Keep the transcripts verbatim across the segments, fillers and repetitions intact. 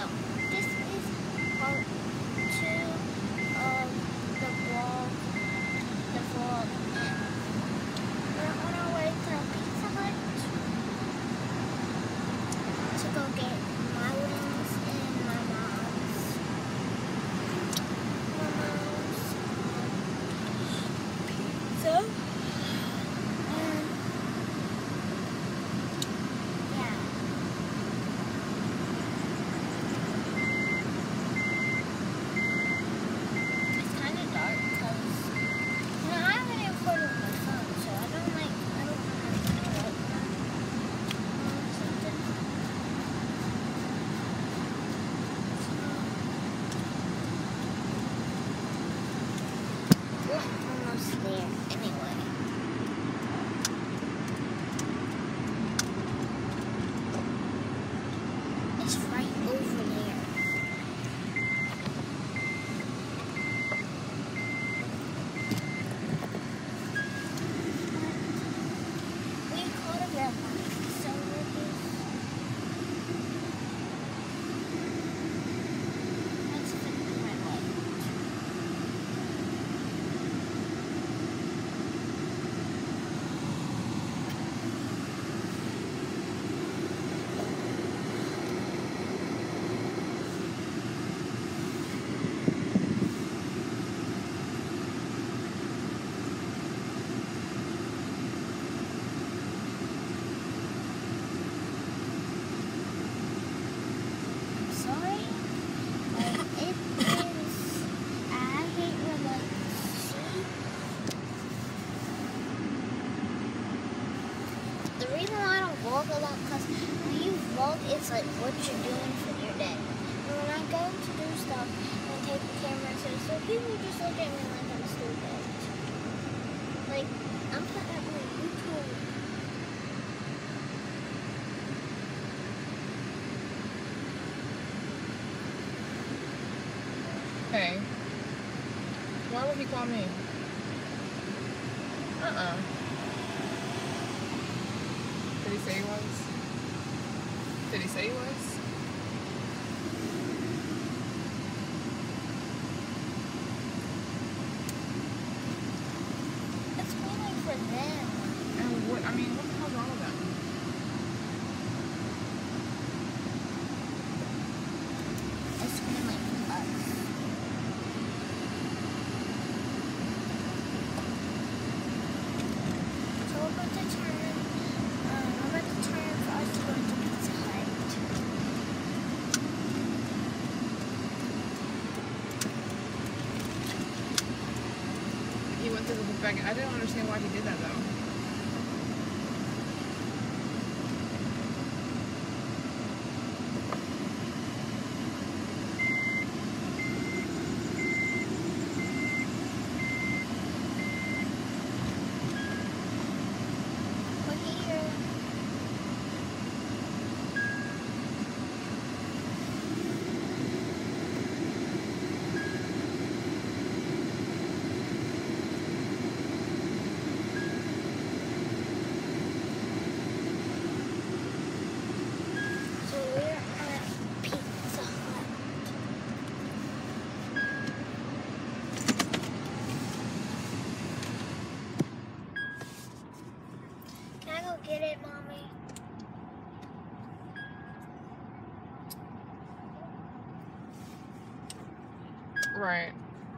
So, this is part two of the vlog. The vlog. We're on our way to Pizza Hut to go get my wings and my mom's. My mom's pizza. And yeah. It's kind of dark because, you know, I haven't even put it on my phone, so I don't like, I don't know how to do it right now. Um, something. So, we're almost there anyway. It's right over there. We called a red light, so we're just let's fit the red light. I'm sorry, but it is. I hate red lights. See? The reason why I don't vlog a lot, because when you vlog, it's like what you're doing for your day. And when I go to do stuff and take the camera and stuff, so people just look at me like I'm stupid. Like, I'm putting up on YouTube. Hey, why would he call me? Uh-uh. Did he say he was? Did he say he was? It's waiting for them. And what, I mean, what the hell's wrong with that? It's waiting for us. So we're about to turn. Um, we're about to turn for us to go to Pizza Hut. He went through the book bag. I didn't understand why he did that, though. We're here. So we're at Pizza Hut. Can I go get it, Mommy? Right.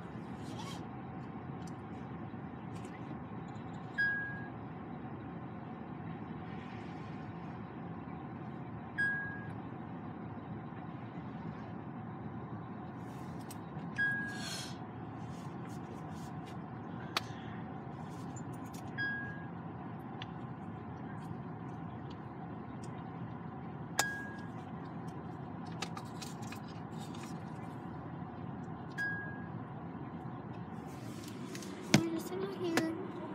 We're just in here.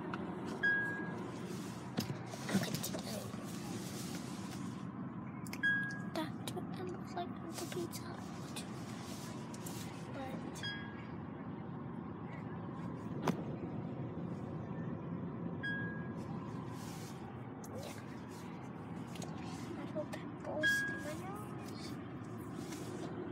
That's what it looks like at the Pizza Hut. But yeah. I hope pimples in my nose.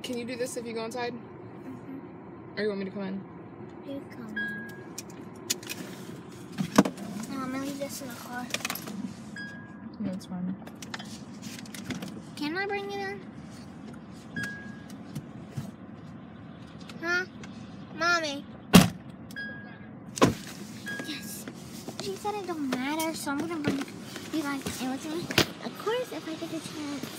Can you do this if you go inside? Mm-hmm. Or you want me to come in? You come in. No, I'm gonna leave this in the car. Yeah, it's fine. Can I bring it in? Huh? Mommy? Yes. She said it don't matter, so I'm gonna bring you guys in with me. Of course, if I get a chance.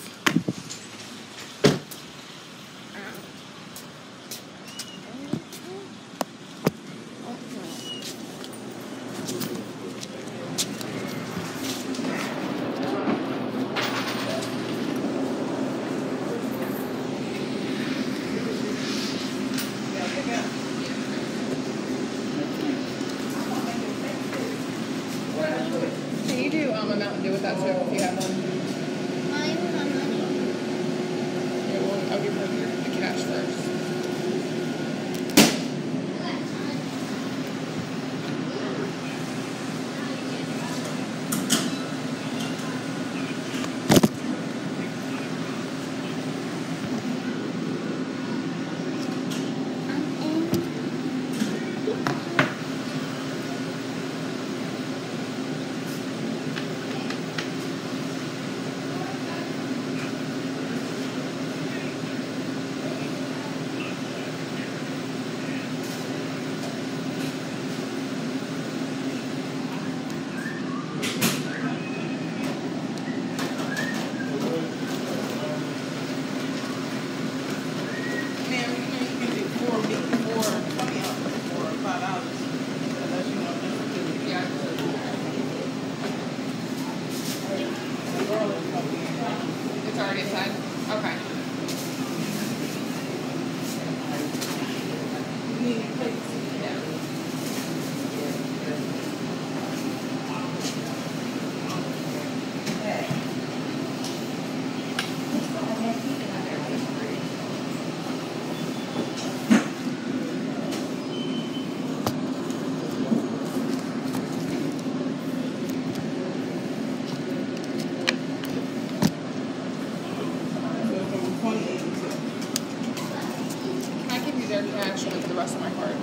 Can you do um, a Mountain Dew with that too if you have one? I don't have money. Yeah, well, I'll give her the, the cash first. It's already inside? Okay. Can I give you their cash with the rest of my card?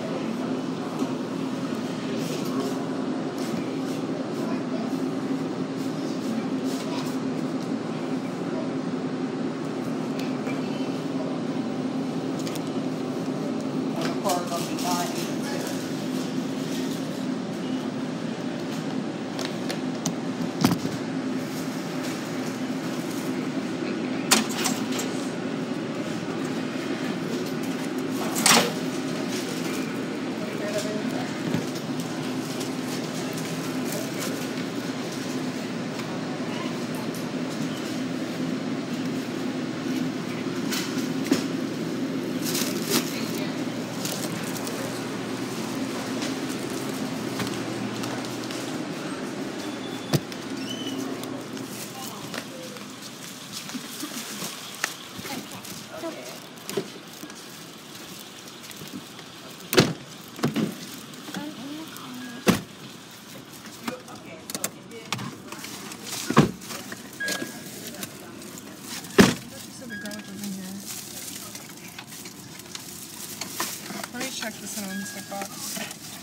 Let me check the cinnamon stick box.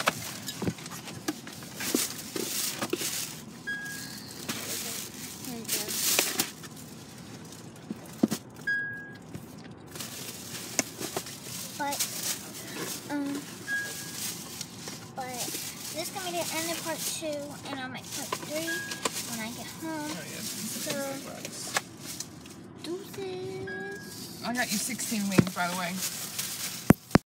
But, um, but this is gonna be the end of part two, and I'll make part three when I get home. Oh, yeah, So, deuces. I got you sixteen wings, by the way.